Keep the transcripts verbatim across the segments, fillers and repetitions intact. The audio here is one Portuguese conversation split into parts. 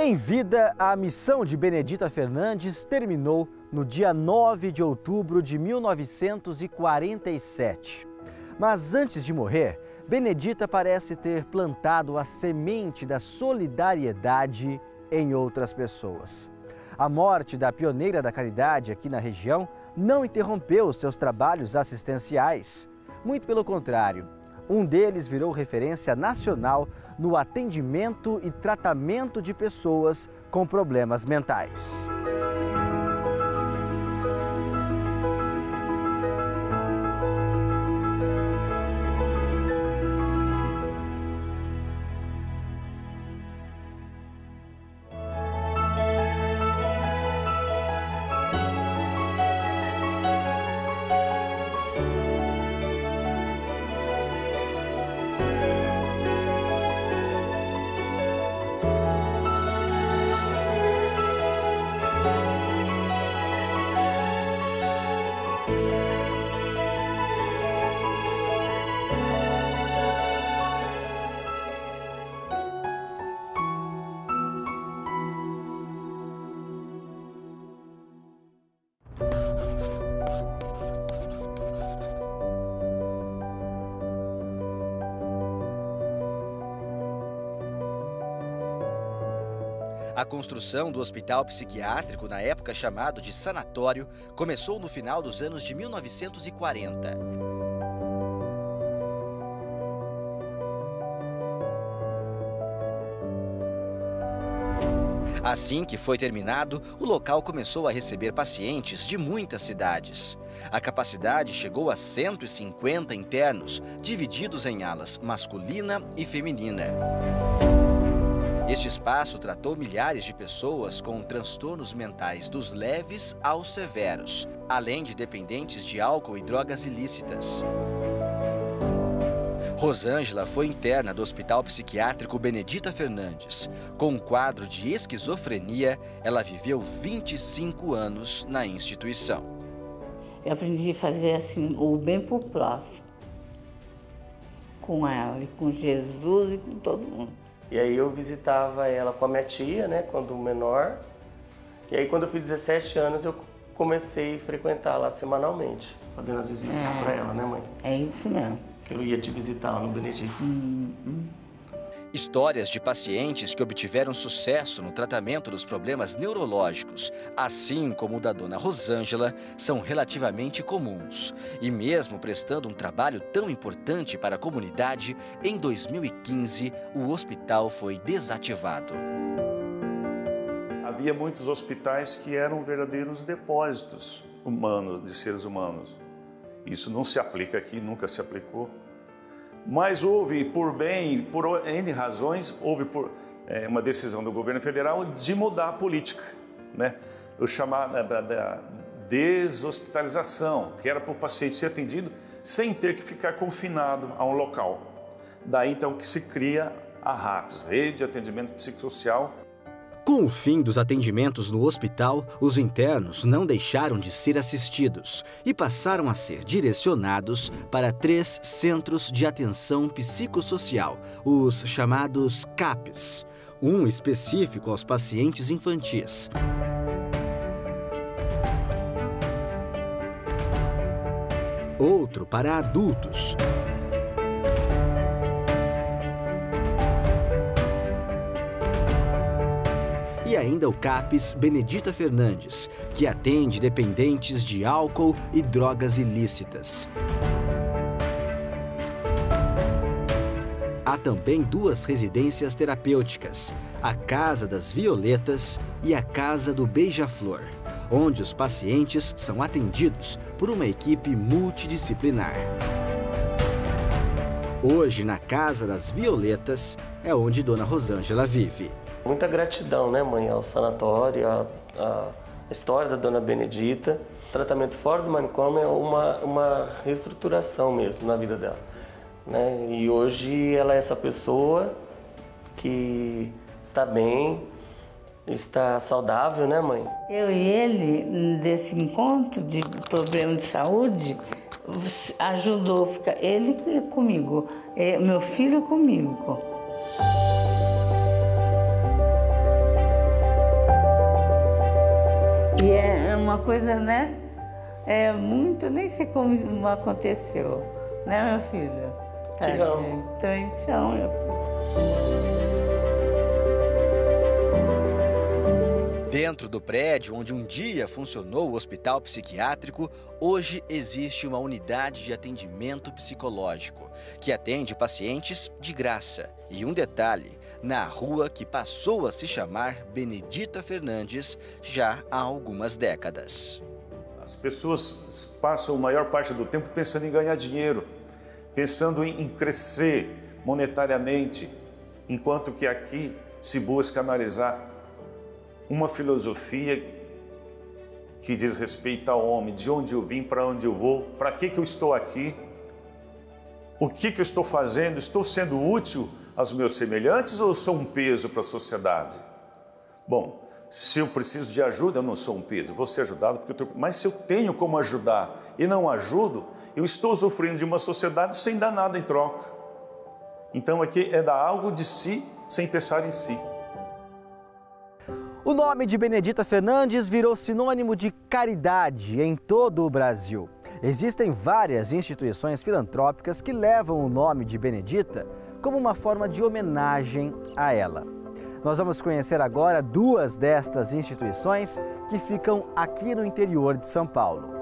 Em vida, a missão de Benedita Fernandes terminou no dia nove de outubro de mil novecentos e quarenta e sete. Mas antes de morrer, Benedita parece ter plantado a semente da solidariedade em outras pessoas. A morte da pioneira da caridade aqui na região não interrompeu seus trabalhos assistenciais. Muito pelo contrário, um deles virou referência nacional no atendimento e tratamento de pessoas com problemas mentais. A construção do hospital psiquiátrico, na época chamado de sanatório, começou no final dos anos de mil novecentos e quarenta. Assim que foi terminado, o local começou a receber pacientes de muitas cidades. A capacidade chegou a cento e cinquenta internos, divididos em alas masculina e feminina. Este espaço tratou milhares de pessoas com transtornos mentais dos leves aos severos, além de dependentes de álcool e drogas ilícitas. Rosângela foi interna do Hospital Psiquiátrico Benedita Fernandes. Com um quadro de esquizofrenia, ela viveu vinte e cinco anos na instituição. Eu aprendi a fazer assim, o bem pro próximo, com ela, e com Jesus e com todo mundo. E aí eu visitava ela com a minha tia, né, quando menor. E aí quando eu fiz dezessete anos, eu comecei a frequentar lá semanalmente, fazendo as visitas é, para ela, né, mãe? É isso mesmo. Eu ia te visitar lá no Benedito. Hum, hum. Histórias de pacientes que obtiveram sucesso no tratamento dos problemas neurológicos, assim como o da dona Rosângela, são relativamente comuns. E mesmo prestando um trabalho tão importante para a comunidade, em dois mil e quinze o hospital foi desativado. Havia muitos hospitais que eram verdadeiros depósitos humanos, de seres humanos. Isso não se aplica aqui, nunca se aplicou. Mas houve, por bem, por N razões, houve por, é, uma decisão do governo federal de mudar a política, né? O chamado da, da deshospitalização, que era para o paciente ser atendido sem ter que ficar confinado a um local. Daí então que se cria a RAPS, Rede de Atendimento Psicossocial. Com o fim dos atendimentos no hospital, os internos não deixaram de ser assistidos e passaram a ser direcionados para três centros de atenção psicossocial, os chamados CAPs, um específico aos pacientes infantis. Outro para adultos. E ainda o CAPS Benedita Fernandes, que atende dependentes de álcool e drogas ilícitas. Há também duas residências terapêuticas, a Casa das Violetas e a Casa do Beija-Flor, onde os pacientes são atendidos por uma equipe multidisciplinar. Hoje, na Casa das Violetas, é onde Dona Rosângela vive. Muita gratidão, né, mãe, ao sanatório, a, a história da Dona Benedita. O tratamento fora do manicômio é uma, uma reestruturação mesmo na vida dela, né? E hoje ela é essa pessoa que está bem, está saudável, né, mãe? Eu e ele, desse encontro de problema de saúde, ajudou a ficar ele comigo, meu filho comigo. E é uma coisa, né? É muito, nem sei como isso aconteceu, né, meu filho? Te amo. Também te amo, meu filho. Dentro do prédio onde um dia funcionou o hospital psiquiátrico, hoje existe uma unidade de atendimento psicológico, que atende pacientes de graça. E um detalhe, na rua que passou a se chamar Benedita Fernandes já há algumas décadas. As pessoas passam a maior parte do tempo pensando em ganhar dinheiro, pensando em crescer monetariamente, enquanto que aqui se busca analisar uma filosofia que diz respeito ao homem, de onde eu vim, para onde eu vou, para que que eu estou aqui, o que que eu estou fazendo, estou sendo útil aos meus semelhantes ou sou um peso para a sociedade? Bom, se eu preciso de ajuda, eu não sou um peso, vou ser ajudado, porque eu tô... mas se eu tenho como ajudar e não ajudo, eu estou usufruindo de uma sociedade sem dar nada em troca. Então aqui é dar algo de si sem pensar em si. O nome de Benedita Fernandes virou sinônimo de caridade em todo o Brasil. Existem várias instituições filantrópicas que levam o nome de Benedita como uma forma de homenagem a ela. Nós vamos conhecer agora duas destas instituições que ficam aqui no interior de São Paulo.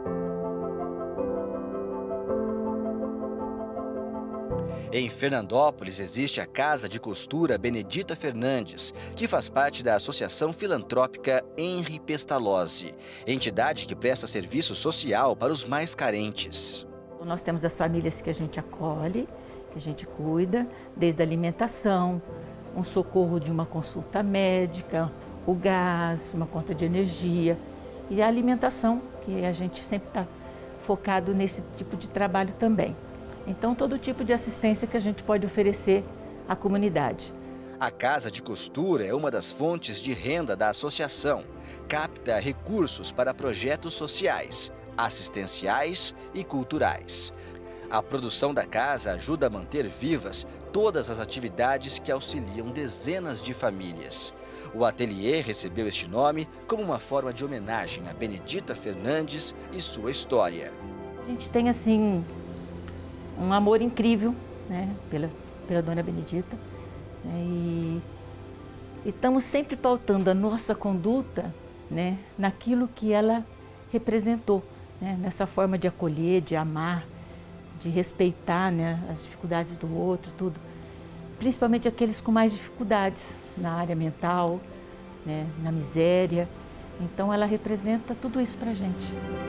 Em Fernandópolis existe a Casa de Costura Benedita Fernandes, que faz parte da Associação Filantrópica Henri Pestalozzi, entidade que presta serviço social para os mais carentes. Nós temos as famílias que a gente acolhe, que a gente cuida, desde a alimentação, um socorro de uma consulta médica, o gás, uma conta de energia e a alimentação, que a gente sempre está focado nesse tipo de trabalho também. Então, todo tipo de assistência que a gente pode oferecer à comunidade. A Casa de Costura é uma das fontes de renda da associação. Capta recursos para projetos sociais, assistenciais e culturais. A produção da casa ajuda a manter vivas todas as atividades que auxiliam dezenas de famílias. O ateliê recebeu este nome como uma forma de homenagem a Benedita Fernandes e sua história. A gente tem, assim, um amor incrível, né, pela, pela Dona Benedita, né, e, e estamos sempre pautando a nossa conduta, né, naquilo que ela representou, né, nessa forma de acolher, de amar, de respeitar, né, as dificuldades do outro, tudo. Principalmente aqueles com mais dificuldades na área mental, né, na miséria. Então ela representa tudo isso para a gente.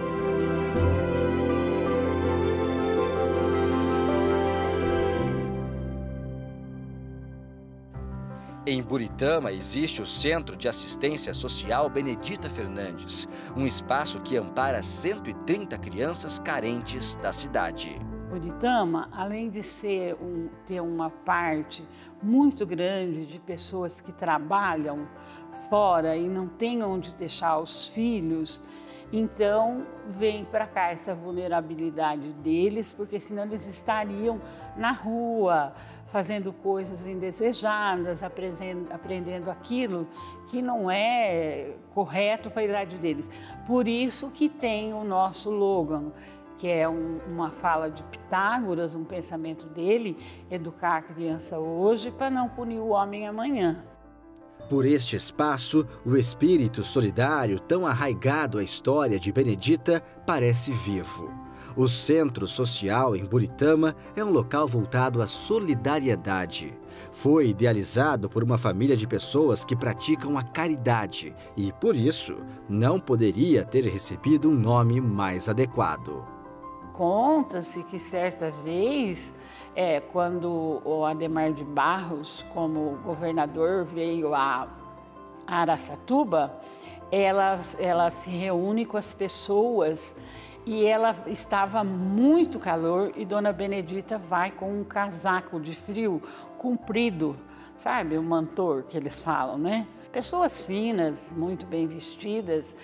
Em Buritama existe o Centro de Assistência Social Benedita Fernandes, um espaço que ampara cento e trinta crianças carentes da cidade. Buritama, além de ser um, ter uma parte muito grande de pessoas que trabalham fora e não têm onde deixar os filhos, então vem para cá essa vulnerabilidade deles, porque senão eles estariam na rua, fazendo coisas indesejadas, aprendendo, aprendendo aquilo que não é correto para a idade deles. Por isso que tem o nosso slogan, que é um, uma fala de Pitágoras, um pensamento dele, educar a criança hoje para não punir o homem amanhã. Por este espaço, o espírito solidário tão arraigado à história de Benedita parece vivo. O Centro Social em Buritama é um local voltado à solidariedade. Foi idealizado por uma família de pessoas que praticam a caridade e, por isso, não poderia ter recebido um nome mais adequado. Conta-se que certa vez, é, quando o Adhemar de Barros, como governador, veio a Araçatuba, ela, ela se reúne com as pessoas e ela estava muito calor e Dona Benedita vai com um casaco de frio comprido, sabe, o mantor que eles falam, né? Pessoas finas, muito bem vestidas,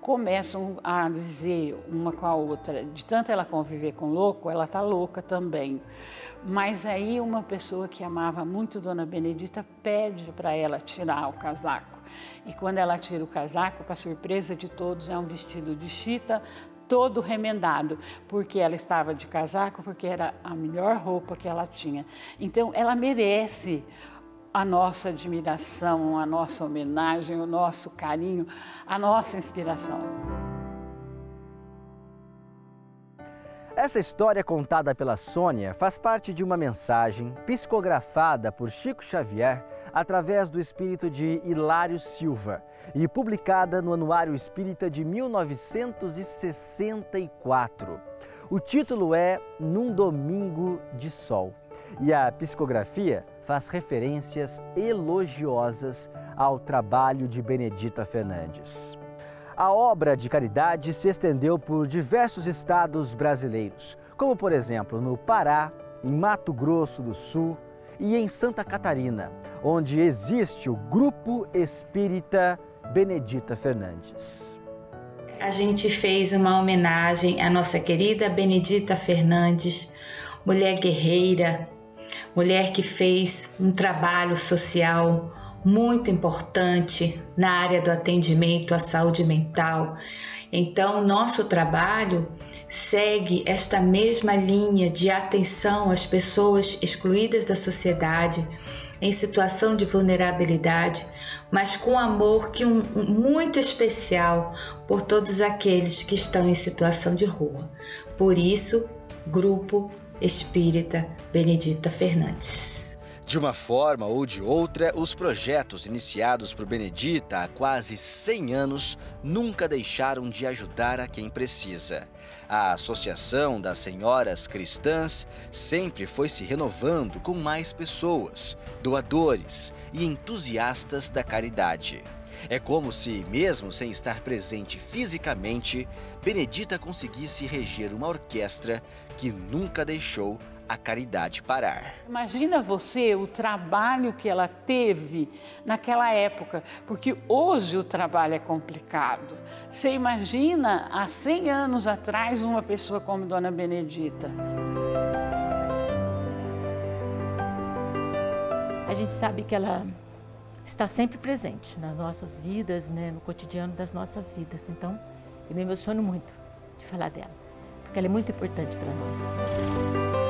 começam a dizer uma com a outra, de tanto ela conviver com louco, ela tá louca também. Mas aí uma pessoa que amava muito Dona Benedita pede para ela tirar o casaco. E quando ela tira o casaco, para surpresa de todos, é um vestido de chita, todo remendado, porque ela estava de casaco, porque era a melhor roupa que ela tinha. Então, ela merece a nossa admiração, a nossa homenagem, o nosso carinho, a nossa inspiração. Essa história contada pela Sônia faz parte de uma mensagem psicografada por Chico Xavier através do espírito de Hilário Silva e publicada no Anuário Espírita de mil novecentos e sessenta e quatro. O título é Num Domingo de Sol e a psicografia faz referências elogiosas ao trabalho de Benedita Fernandes. A obra de caridade se estendeu por diversos estados brasileiros, como por exemplo no Pará, em Mato Grosso do Sul e em Santa Catarina, onde existe o Grupo Espírita Benedita Fernandes. A gente fez uma homenagem à nossa querida Benedita Fernandes, mulher guerreira, mulher que fez um trabalho social muito importante na área do atendimento à saúde mental. Então, nosso trabalho segue esta mesma linha de atenção às pessoas excluídas da sociedade, em situação de vulnerabilidade, mas com amor que um, muito especial por todos aqueles que estão em situação de rua. Por isso, Grupo Espírita Benedita Fernandes. De uma forma ou de outra, os projetos iniciados por Benedita há quase cem anos nunca deixaram de ajudar a quem precisa. A Associação das Senhoras Cristãs sempre foi se renovando com mais pessoas, doadores e entusiastas da caridade. É como se, mesmo sem estar presente fisicamente, Benedita conseguisse reger uma orquestra que nunca deixou a caridade parar. Imagina você o trabalho que ela teve naquela época, porque hoje o trabalho é complicado. Você imagina há cem anos atrás uma pessoa como Dona Benedita. A gente sabe que ela está sempre presente nas nossas vidas, né, no cotidiano das nossas vidas. Então, eu me emociono muito de falar dela, porque ela é muito importante para nós.